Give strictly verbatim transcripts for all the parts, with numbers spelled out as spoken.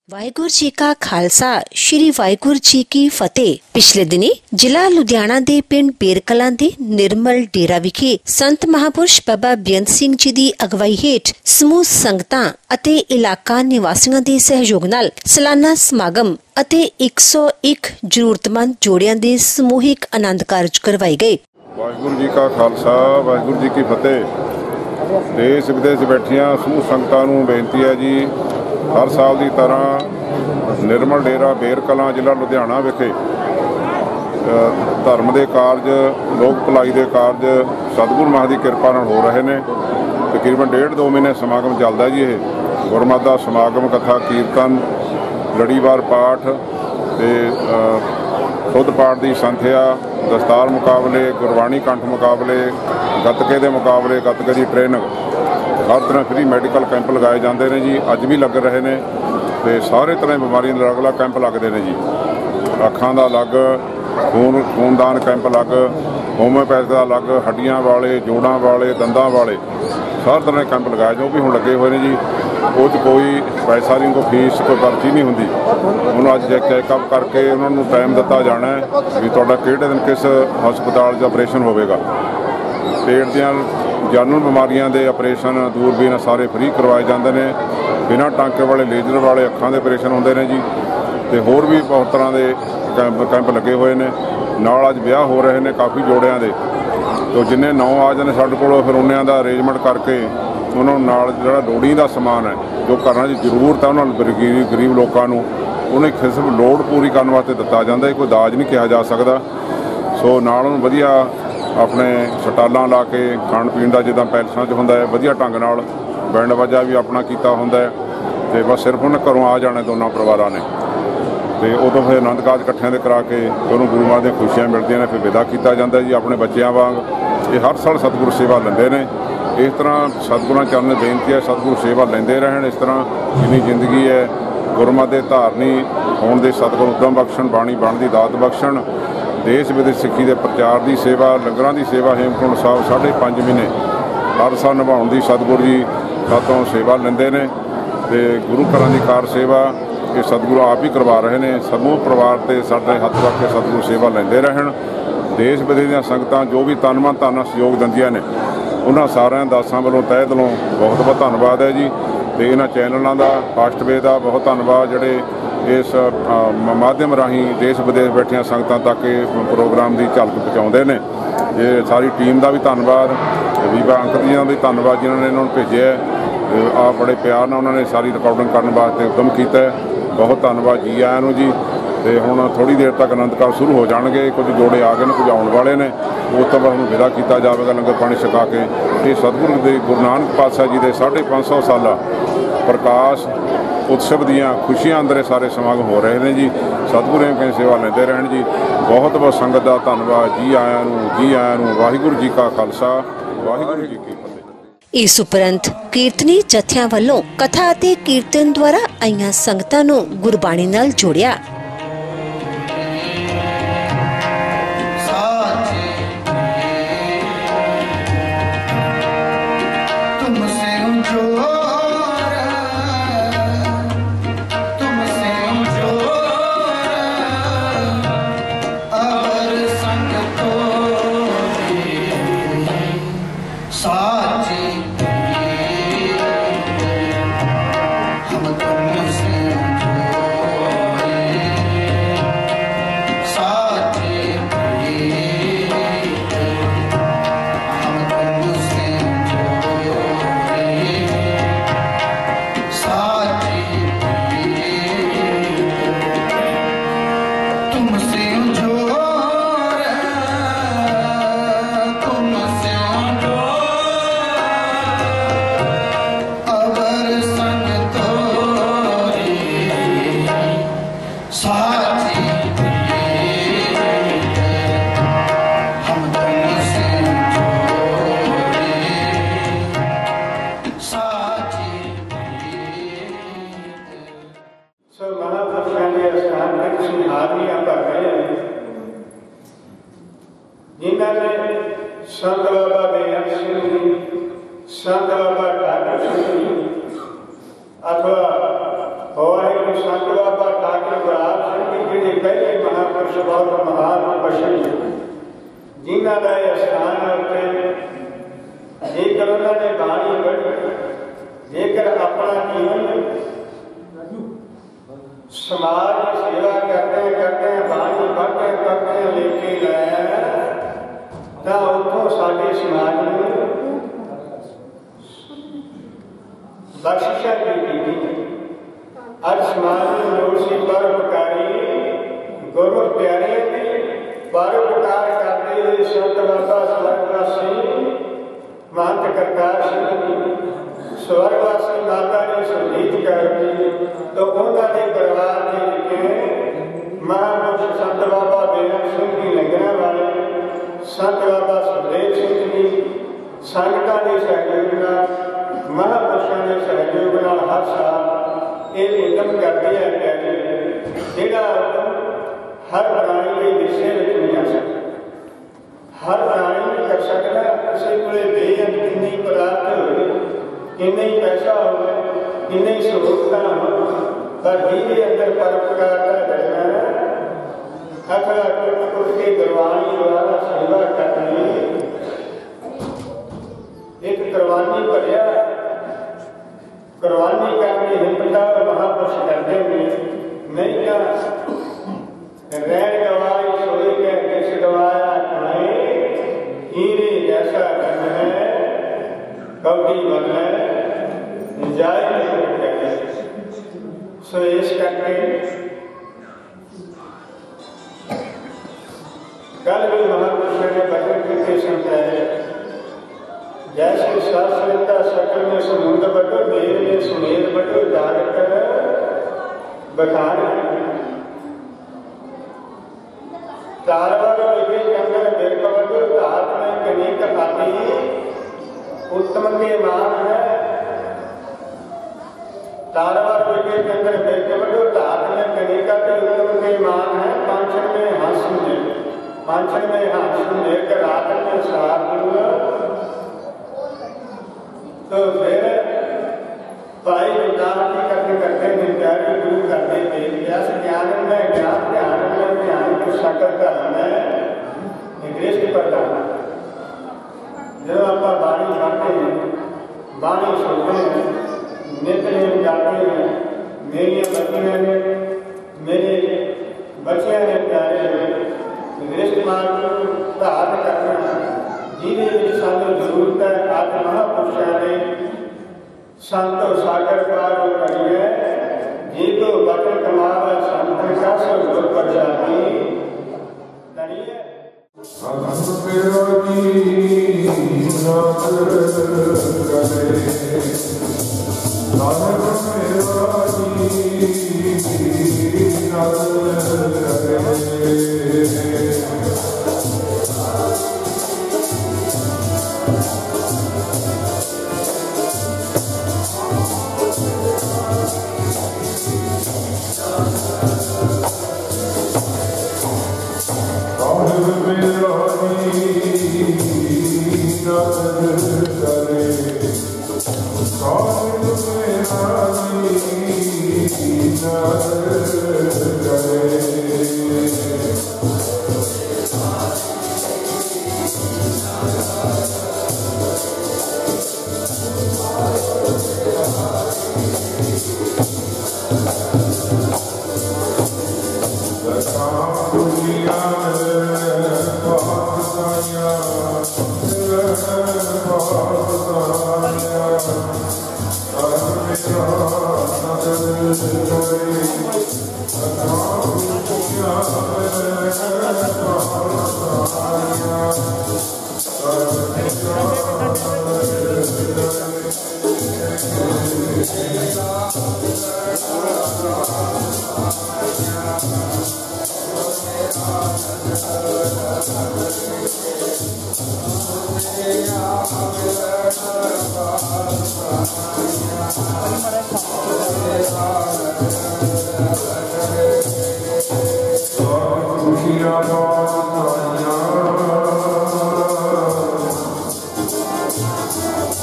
वाहिगुरू जी का खालसा श्री वाहिगुरू जी की फतेह। पिछले दिनी जिला लुधियाना दे पिंड बेरकलां दे निर्मल डेरा विखे संत महापुरुष बाबा बेअंत सिंह जी दी अगवाई हेठ समूह संगतां अते इलाका निवासियों दे सहयोग नाल सालाना समागम अते एक सौ एक जरूरतमंद जोड़ियां दे समूहिक आनंद कारज करवाए गए। वाहिगुरू जी का खालसा वाहिगुरू जी की फतेह। देश विदेश बैठिया समूह संगतां नूं बेनती है जी, हर साल की तरह निर्मल डेरा बेरकलां जिला लुधियाना विखे धर्म के कारज लोक भलाई के कारज सतगुरु महाराज की किरपा नाल हो रहे हैं। तकरीबन डेढ़ दो महीने समागम चलता जी। ये गुरमत का समागम, कथा कीर्तन, लड़ीवार पाठ ते खुद पाठ की संथ्या, दस्तार मुकाबले, गुरबाणी कंठ मुकाबले, गतके के मुकाबले, गतके की ट्रेनिंग, हर तरह फ्री मैडिकल कैंप लगाए जाते हैं जी। अज भी लग रहे हैं तो सारे तरह बीमारियों के अलग अलग कैंप लगते हैं जी। अखां का अलग, खून खूनदान कैंप अलग, होम्योपैथ का अलग, हड्डियां वाले, जोड़ों वाले, दंदां वाले, सारे तरह के कैंप लगाए जो भी हुण लगे हुए हैं जी। वो कोई पैसा नहीं, कोई फीस, कोई पर्ची नहीं होंगी। उन्होंने अज चैकअप करके उन्होंने टाइम दिता जाना है भी तुहाडा किहड़े दिन किस हस्पताल च ऑपरेशन होगा। पेट दियां जानू बीमारियां के ऑपरेशन, दूरबीन सारे फ्री करवाए जाते हैं। बिना टांके वाले, लेजर वाले अखां के ऑपरेशन होंदे ने जी। तो होर भी बहुत तरह के कैंप कैंप लगे हुए हैं। नाल अज ब्याह हो रहे हैं काफ़ी जोड़ियां दे, तो जिन्हें नौ आ जाने साडे कोल फिर उन्होंने का अरेंजमेंट करके उन्होंने नाल जिहड़ा लोड़ींदा समान है जो घरां च जरूरत है उन्होंने गरीब गरीब लोगों को उन्हें सिर्फ लोड़ पूरी करने वास्ते दिता जाता है। कोई दाज नहीं कहा जा सकता। सो नाल उन्होंने वधिया अपने सटालां ला के खाण पीण का जिद्दां पैलसां च हुंदा है वधिया ढंग नाल बैंड बाजा भी अपना कीता हुंदा है। ते बस सिर्फ उन्हें घरों आ जाने दोनों परिवारां ने ते उदों फिर आनंद कारज इकट्ठियां दे करा के दोनों गुरु महाराज दी खुशियां मिलदियां ने। फिर विदा किया जाता जी अपने बच्चों वांग। ये हर साल सतगुरु सेवा लेंदे ने। इस तरह सतगुरां चरण बेनती है सतगुरु सेवा लेंदे रहन। इस तरह जिन्नी जिंदगी है गुरमत दे धारनी होण दे सतगुरु उद्दम बख्शण, बाणी बण दी दात बख्शण, देश विदेश सिक्खी के प्रचार की सेवा, लंगरां की सेवा, हेमकुंड साहब साढ़े पाँच महीने हर साल निभाउण दी सतगुरु जी सातों सेवा लेंदे ने। ते गुरु घरां दी कार सेवा ये सतगुरु आप ही करवा रहे हैं। समूह परिवार ते साडे हत्थ रख के सतगुरु सेवा लेंदे रहन। देश विदेश दी संगतां जो भी तन मन धन सहयोग दिंदियां ने उन्हां सारिਆਂ दासां ਵੱਲੋਂ तह दिलों बहुत बहुत धन्नवाद है जी। ते इन्हां चैनलों का फास्ट वे का बहुत धन्नवाद जिहड़े इस माध्यम राही देश विदेश बैठिया संगतां तक प्रोग्राम की झलक पहुँचाते हैं। ये सारी टीम का भी धन्नवाद, वीवा अंकल जी का भी धन्नवाद जिन्होंने इन्होंने भेजे आ बड़े प्यार नाल उन्होंने सारी रिकॉर्डिंग करने वास्ते उद्यम किया है। बहुत धन्नवाद जी आया नूं जी। तो हुण थोड़ी देर तक आनंद कारज शुरू हो जाएंगे। कुछ जोड़े आ गए, कुछ आने वाले ने। उस तो बाद विदा किया जाएगा लंगर पानी छका के। ये सतगुरु दे गुरु नानक पातशाह जी के साढ़े पाँच सौ साल प्रकाश उत्सव दियाँ खुशियां अंदर सारे समागम हो रहे हैं जी। सतगुरु की सेवा लेंदे रहन जी। बहुत बहुत संगत का धन्नवाद जी आया नूं जी आया नूं। वाहिगुरू जी का खालसा वाहिगुरू जी की फतेह। इस उपरंत कीर्तनी जत्थियां वालों कथा अते कीर्तन द्वारा आईयां संगतां नूं गुरबाणी नाल जोड़िया। जिन्होंने संत बाबा बेअंत सिंह जी, संत बाबा ठाकुर सिंह जी अथवा वाहिगुरू संत बाबा ठाकुर गुलाब सिंह जी जी पहले महापुरुष बहुत महान पशु जिन्हों का स्थान उत्ते जेकर उन्होंने बाणी पढ़ी जेकर अपना जीवन समाज की सेवा करते करते बाणी पढ़ते पढ़ते लेके गए तो उतों साडे समाज में बख्शिशा की अज समाज में लोड़ सी परोपकारी गुरु प्यारे की परोपकार करते हुए संत बाबा स्वर्गवासी महंत करतार सिंह स्वर्गवासी माता ने संगीत कर तो उन्होंने परिवार के महापुरुष संत बाबा बेनक सिंह की लगना वाले संत बाबा सुखदेव सिंह जी संगतां के सहयोग महापुरुषों के सहयोग हर साल ये उद्यम करते हैं जोड़ा हर प्राणी के विषय में नहीं आ सकता हर प्राणी नहीं कर सकता किसी को बेअंत किन्नी पदार्थ हो किन्ने ही पैसा हो किन्ने ही सहूलत हो पर धीरे अंदर परोपकार का करना अथवा कुट कुट के गुरबाणी द्वारा सेवा करनी एक कुर्बानी भरिया कुर्बानी करनी हिम्मत और महापुरुष करते हुए नहीं क्या रैन गवाई सोई के किस गवाया खाए हीरे जैसा रंग है कभी मन है जाय नहीं कहते सो इस करके कल भी महापुरुषों ने बचन के समझाए जैसे शास्त्रता सकल में समुद्र बटो देव में सुमेर बटो जागत बखान तारवर विवेक के अंदर बिरक बटो हाथ में कनिक आती उत्तम के मान है तारवर विवेक के अंदर बिरक बटो हाथ में कनिका के उत्तम के मान है पांचन में हासन पांचन में हासन लेकर हाथ में साथ तो फिर भाई विद्यार्थी करते करते विद्यार्थी गुरु करते थे व्यास ज्ञान में ज्ञान ध्यान में ध्यान को सकल धर्म में दृष्टि प्रदान जब आप बाणी खाते हैं बाणी सुनते हैं नित्य नियम जाते हैं मेरी बच्चियां ने मेरे बच्चियां ने प्यारे दृष्टि मार्ग को धारण करना जिन्हें सानू जरूरत है आज महापुरुषों ने संतो सागर पार करिए जी तो बचन कमावा संत का सब प्रजाति करिए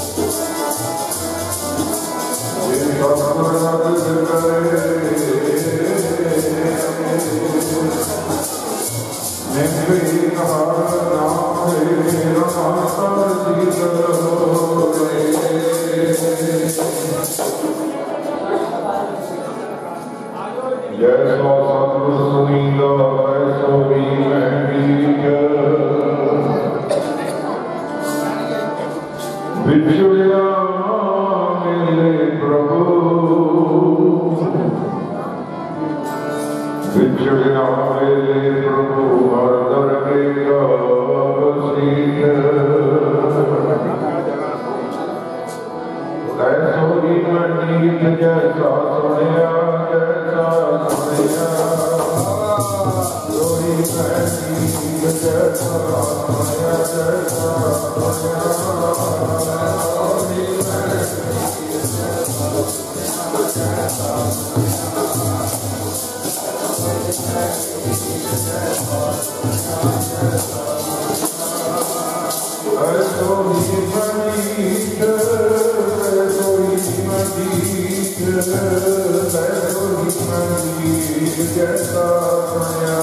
Thank you. जैसो सतगुर सुनीला वैसो भी महमीज बिछुड़िया मिले प्रभु बिछुड़िया मिले प्रभु हर दर के ऐसो ही मंडीत जैसा सुनिया जैसा सुनिया सोई मंडीत जैसा सुनिया जैसा ऐसो ही मंडीत जैसा सुनिया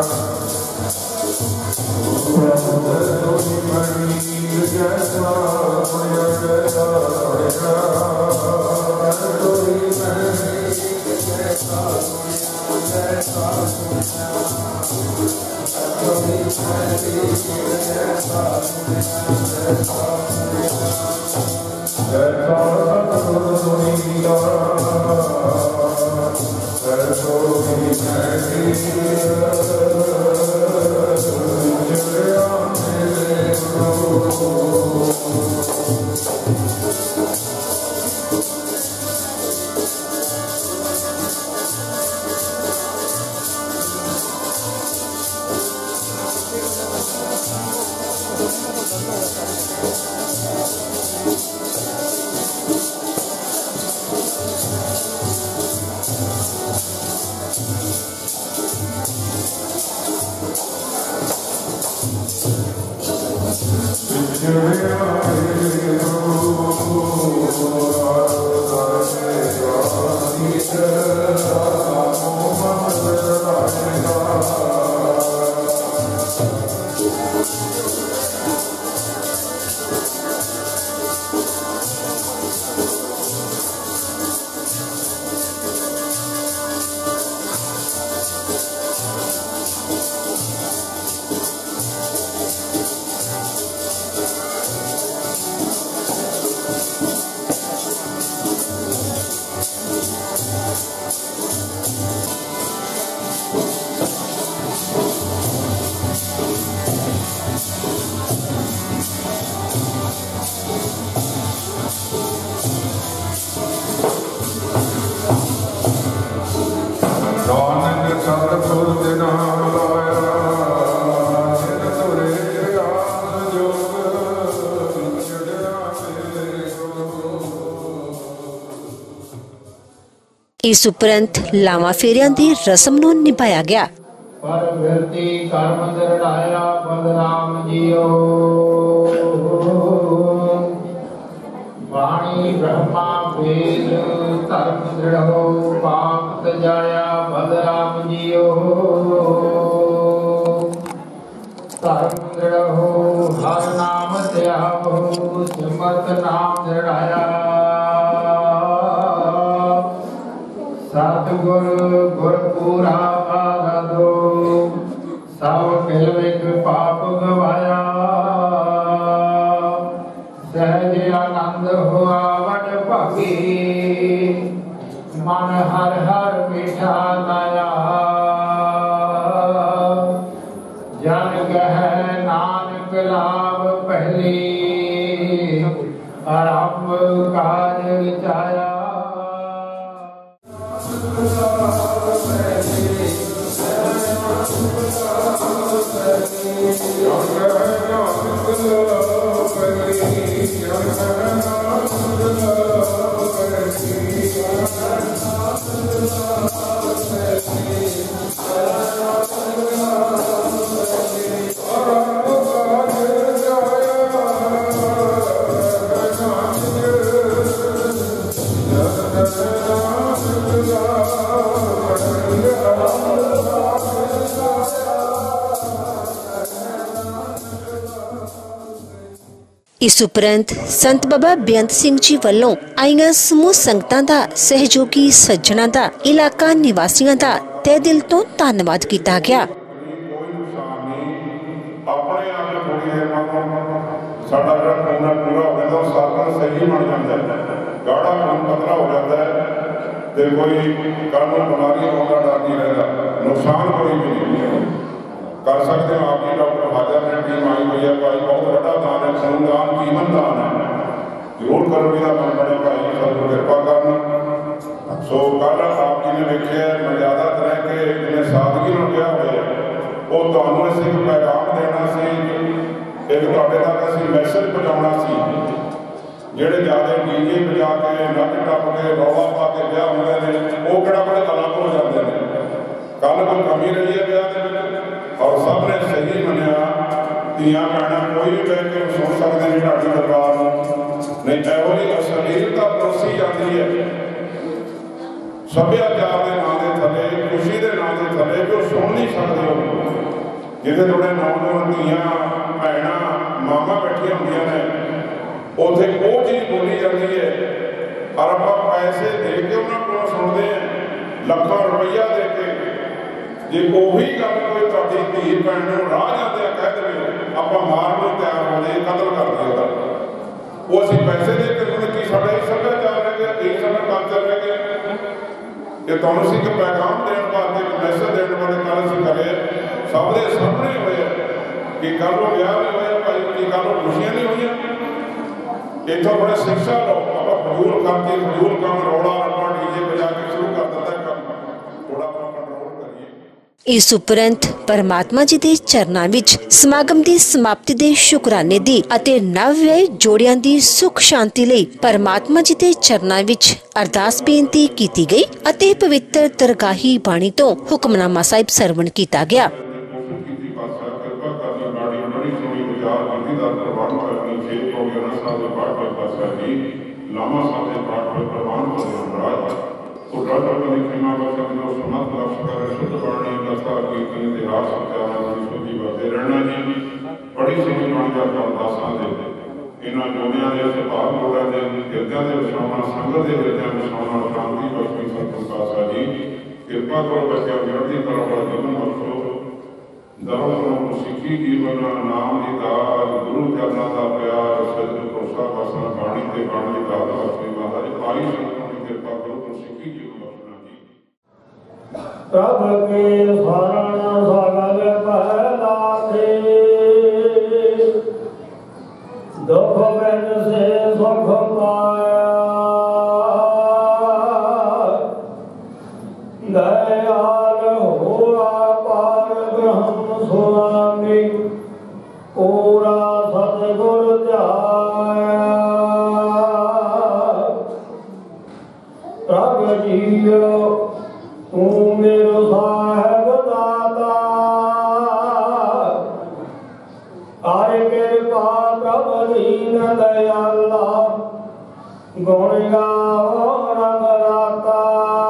जैसा सुनिया जैसा इस उपरंत लावा फेरियां दी रस्म नूं निभाया गया। पर विरती कर्म दृढ़ाया बलराम जियो वाणी ब्रह्मा वेद धर्म दृढ़ो पाप तजाया बलराम जियो धर्म दृढ़ो हर नाम त्यागो सिमत नाम दृढ़ाया सतगुर गुरपुरा आराधो सब मिलविक पाप गवाया सहज आनंद हुआ वड भागी मन हर हर मीठा लाया जन कह नानक लाभ पहली आरंभ काज विचाया इस उपरंत संत बाबा बेअंत सिंह जी वालों आईयां समूह संगतां दा सहयोगी सज्जणां दा इलाका निवासियां दा ਤਹਿ ਦਿਲ ਤੋਂ ਧੰਨਵਾਦ ਕੀਤਾ ਗਿਆ। ਆਪਣੇ ਆਪ ਨੂੰ ਥੋੜੀ ਦੇਰ ਬਾਅਦ ਸਾਡਾ ਜਿਹੜਾ ਖੂਨ ਹੈ ਪੂਰਾ ਹੋ ਜਾਂਦਾ, ਉਹ ਸਾਰਾ ਸਹੀ ਬਣ ਜਾਂਦਾ ਹੈ, ਗਾੜਾ ਖੂਨ ਪਤਲਾ ਹੋ ਜਾਂਦਾ ਹੈ ਤੇ ਕੋਈ ਕੱਲ੍ਹ ਨੂੰ ਬਿਮਾਰੀ ਹੋਣ ਦਾ ਡਰ ਨਹੀਂ ਰਹਿੰਦਾ, ਨੁਕਸਾਨ ਕੋਈ ਵੀ ਨਹੀਂ ਕਰ ਸਕਦੇ ਹੋ। ਆਪ ਹੀ ਡਾਕਟਰ ਹਾਜ਼ਰ ਨੇ, ਟੀਮ ਆਈ ਹੋਈ ਹੈ, ਭਾਈ ਬਹੁਤ ਵੱਡਾ ਦਾਨ ਹੈ, ਖੂਨਦਾਨ ਜੀਵਨ ਦਾਨ ਹੈ, ਜ਼ਰੂਰ ਕਰੋ ਇਹਦਾ ਮਨ ਬਣੇ ਭਾਈ, ਸਭ ਕਿਰਪਾ ਕਰਨ। ਸੋ ਕੱਲ੍ਹ ਆਪ ਜੀ ਨੇ ਵੇਖਿਆ ਮਰਿਆਦਾ ਰਹਿ ਕੇ ਜਿਹਨੇ ਸਾਦਗੀ ਨਾਲ ਕਿਹਾ ਹੋਇਆ, ਉਹ ਤੁਹਾਨੂੰ ਅਸੀਂ ਇੱਕ ਪੈਗਾਮ ਦੇਣਾ ਸੀ, ਇੱਕ ਤੁਹਾਡੇ ਤੱਕ ਅਸੀਂ ਮੈਸੇਜ ਪਹੁੰਚਾਉਣਾ ਸੀ। ਜਿਹੜੇ ਜ਼ਿਆਦਾ ਡੀਜੇ ਵਜਾ ਕੇ ਨੱਚ ਟੱਪ ਕੇ ਰੌਲਾ ਪਾ ਕੇ ਵਿਆਹ ਹੁੰਦੇ ਨੇ, ਉਹ ਕਿਹੜਾ ਬੜੇ ਅਲੱਗ ਹੋ ਜਾਂਦੇ ਨੇ। ਕੱਲ੍ਹ ਕੋਈ ਕਮੀ ਰਹੀ ਹੈ ਵਿਆਹ ਦੇ ਵਿੱਚ, ਔਰ ਸਭ ਨੇ ਸਹੀ ਮੰਨਿਆ। ਧੀਆਂ ਭੈਣਾਂ ਕੋਈ ਵੀ ਬਹਿ ਕੇ ਸੁਣ ਸਕਦੇ ਨੇ ਢਾਡੀ ਦਰਬਾਰ ਨੂੰ, ਨਹੀਂ ਇਹੋ ਜਿਹੀ ਅਸ਼ਲੀਲਤਾ ਪਰੋਸੀ ਜਾਂਦੀ ਹੈ ਸੱਭਿਆਚਾਰ ਦੇ ਨਾਂ ਦੇ ਥੱਲੇ, ਖੁਸ਼ੀ ਦੇ ਨਾਂ ਦੇ ਥੱਲੇ, ਵੀ ਉਹ ਸੁਣ ਨਹੀਂ ਸਕਦੇ। ਉਹ ਜਿਹਦੇ ਥੋੜੇ ਨੌਜਵਾਨ ਧੀਆਂ ਭੈਣਾਂ ਮਾਵਾਂ ਬੈਠੀਆਂ ਹੁੰਦੀਆਂ ਨੇ, ਉੱਥੇ ਉਹ ਚੀਜ਼ ਬੋਲੀ ਜਾਂਦੀ ਹੈ, ਔਰ ਆਪਾਂ ਪੈਸੇ ਦੇ ਕੇ ਉਹਨਾਂ ਕੋਲੋਂ ਸੁਣਦੇ ਹਾਂ, ਲੱਖਾਂ ਰੁਪਈਆ ਦੇ ਕੇ। ਜੇ ਉਹੀ ਗੱਲ ਕੋਈ ਤੁਹਾਡੀ ਧੀ ਭੈਣ ਨੂੰ ਰਾਹ ਜਾਂਦੇ ਕਹਿ ਦੇਵੇ, ਆਪਾਂ ਮਾਰਨ ਨੂੰ ਤਿਆਰ ਹੋ ਜਾਈਏ, ਕਤਲ ਕਰ ਦਈਏ ਉਹਦਾ, ਉਹ ਅਸੀਂ ਪੈਸੇ ਦੇ ਕੇ ਉਹਨੇ ਕੀ ਸਾਡਾ ਇਹ ਸੱਭਿਆਚਾਰ ਰਹਿ ਗਿਆ, ਇਹ ਸਾਡਾ ਕਲਚਰ ਰਹਿ ਗਿਆ। ਇਹ ਤੁਹਾਨੂੰ ਅਸੀਂ ਇੱਕ ਪੈਗਾਮ ਦੇਣ ਵਾਸਤੇ, ਇੱਕ ਮੈਸੇਜ ਦੇਣ ਵਾਸਤੇ ਕੱਲ੍ਹ ਅਸੀਂ ਕਰੇ, ਸਭ ਦੇ ਸਾਹਮਣੇ ਹੋਇਆ ਕਿ ਕੱਲ੍ਹ ਨੂੰ ਵਿਆਹ ਵੀ ਹੋਇਆ ਭਾਈ, ਕਿ ਕੱਲ੍ਹ ਨੂੰ ਖੁਸ਼ੀਆਂ ਨਹੀਂ ਹੋਈਆਂ। ਇੱਥੋਂ ਬੜੇ ਸਿੱਖਿਆ ਲਓ, ਆਪਾਂ ਫਜ਼ੂਲ ਕਰਕੇ ਫਜ਼ੂਲ ਕੰਮ ਰੌਲਾ ਰੱਪਾ ਡੀਜੇ ਵਜਾ ਕੇ ਸ਼ੁਰੂ ਕਰ ਦਿੱਤਾ ਕੰਮ, ਥੋੜਾ ਆਪਾਂ ਕੰਟਰੋਲ ਕਰੀਏ। ਇਸ ਉਪਰੰਤ ਪਰਮਾਤਮਾ ਜੀ ਦੇ ਚਰਨਾਂ ਵਿੱਚ ਸਮਾਗਮ ਦੀ ਸਮਾਪਤੀ ਦੇ ਸ਼ੁਕਰਾਨੇ ਦੀ ਅਤੇ ਨਵ ਵਿਆਹੇ ਜੋੜਿਆਂ ਦੀ ਸੁਖ ਸ਼ਾਂਤੀ ਲਈ ਪਰਮਾਤਮਾ ਜੀ ਦੇ ਚਰਨਾਂ ਵਿੱਚ ਅਰਦਾਸ ਬੇਨਤੀ ਕੀਤੀ ਗਈ ਅਤੇ ਪਵਿੱਤਰ ਦਰਗਾਹੀ ਬਾਣੀ ਤੋਂ ਹੁਕਮਨਾਮਾ ਸਾਹਿਬ ਸਰਵਣ ਕੀਤਾ ਗਿਆ। ਲਾਮਾ ਸਾਹਿਬ ਦੇ ਪਾਠ ਹੋਏ ਪ੍ਰਵਾਨ ਮਹਾਰਾਜ ਉਹ ਡਾਕਟਰ ਕਦੇ ਖਿਮਾ ਬਖਸ਼ ਜੋ ਸਮਤ ਬਖਸ਼ ਕਰੇ ਸ਼ੁੱਧ ਬਾਣੀ ਦਸਤਾ ਕੀਰਤਨ ਇਤਿਹਾਸ ਵਿਚਾਰਾਂ ਦੀ ਸ਼ੁੱਧੀ ਵਰਤੇ ਰਹਿਣਾ ਜੀ। ਬੜੀ ਸੋਹਣੀ ਬਾਣੀ ਦਾ ਅਰਦਾਸਾਂ ਦੇ ਇਹਨਾਂ ਜੋੜਿਆਂ ਦੇ ਸੁਭਾਅ ਲੋੜਾਂ ਦੇ ਹਿਰਦਿਆਂ ਦੇ ਵਿਛਾਉਣਾ, ਸੰਗਤ ਦੇ ਹਿਰਦਿਆਂ ਵਿਛਾਉਣਾ, ਸ਼ਾਂਤੀ ਬਖਸ਼ੀ ਸਤਿਗੁਰੂ ਪਾਤਸ਼ਾਹ ਜੀ ਕਿਰਪਾ ਕਰੋ। ਬੱਚਿਆਂ ਵਿਅਕਤੀ ਤਰ੍ਹਾਂ ਦਾ ਜੀਵਨ ਬਖਸ਼ੋ, ਧਰਮ ਨੂੰ ਸਿੱਖੀ ਜੀਵਨ ਨਾਮ ਦੀ ਦਾਤ, ਗੁਰੂ ਚਰਨਾਂ ਦਾ ਪਿਆਰ, ਸਤਿਗੁਰੂ ਭਰੋਸਾ ਬਸਣਾ, ਬਾਣੀ ਤੇ ਬਾਣੀ ਦੀ ਦਾਤ ਬਖਸ਼ੀ ਮਹਾਰਾਜ। ਪਾਈ ਸੰਗਤਾਂ ਦੀ ਕਿਰਪਾ ਕਰੋ, ਸਿੱਖੀ ਜੀਵਨ ਬਖਸ਼ਣਾ ਜੀ। ਪ੍ਰਭ ਕੇ ਸ਼ਰਨ ਸਗਲ ਭੈ ਲਾਥੇ, ਦੁਖ ਬਿਨ ਸੇ ਸੁਖ ਪਾਇਆ, ਦਇਆਲ ਹੋਆ ਪਾਰ ਬ੍ਰਹਮ ਸੁਆਮੀ, ਪੂਰਾ ਸਤਿਗੁਰ ਧਿਆਇਆ। ਪ੍ਰਭ ਜੀਓ ਤੂੰ ਮੇਰਾ ਸਾਹਿਬ ਦਾਤਾ, ਹਰਿ ਕਿਰਪਾ ਪ੍ਰਭ ਦੀਨ ਦਇਆਲਾ, ਗੁਣ ਗਾਵੋ ਰੰਗ ਰਾਤਾ।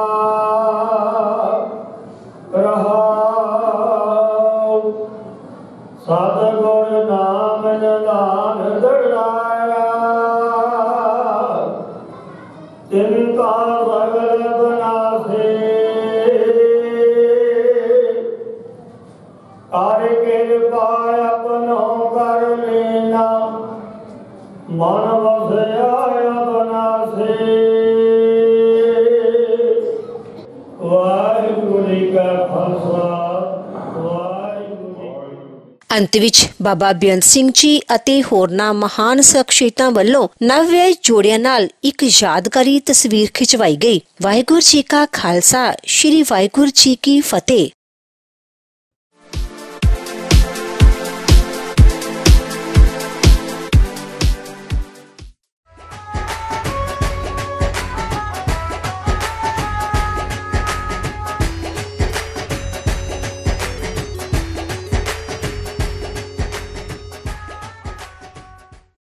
ਸਤਿਗੁਰ ਨਾਮ ਨਿਧਾਨ ਦੜਾਇਆ, ਚਿੰਤਾ ਸਗਲ ਬਨਾਸੇ, ਹਰਿ ਕਿਰਪਾ ਆਪਨੋ ਕਰ ਲੈਣਾ, ਮਨ ਵਸਿਆ ਆਪਨਾਸੇ। ਵਾਹਿਗੁਰੂ ਜੀ ਕਾ ਖਾਲਸਾ, ਅੰਤ ਵਿੱਚ ਬਾਬਾ ਬੇਅੰਤ ਸਿੰਘ ਜੀ ਅਤੇ ਹੋਰਨਾਂ ਮਹਾਨ ਸ਼ਖਸੀਅਤਾਂ ਵੱਲੋਂ ਨਵ ਵਿਆਹੇ ਜੋੜਿਆਂ ਨਾਲ ਇੱਕ ਯਾਦਗਾਰੀ ਤਸਵੀਰ ਖਿਚਵਾਈ ਗਈ। ਵਾਹਿਗੁਰੂ ਜੀ ਕਾ ਖਾਲਸਾ, ਸ਼੍ਰੀ ਵਾਹਿਗੁਰੂ ਜੀ ਕੀ ਫਤਿਹ।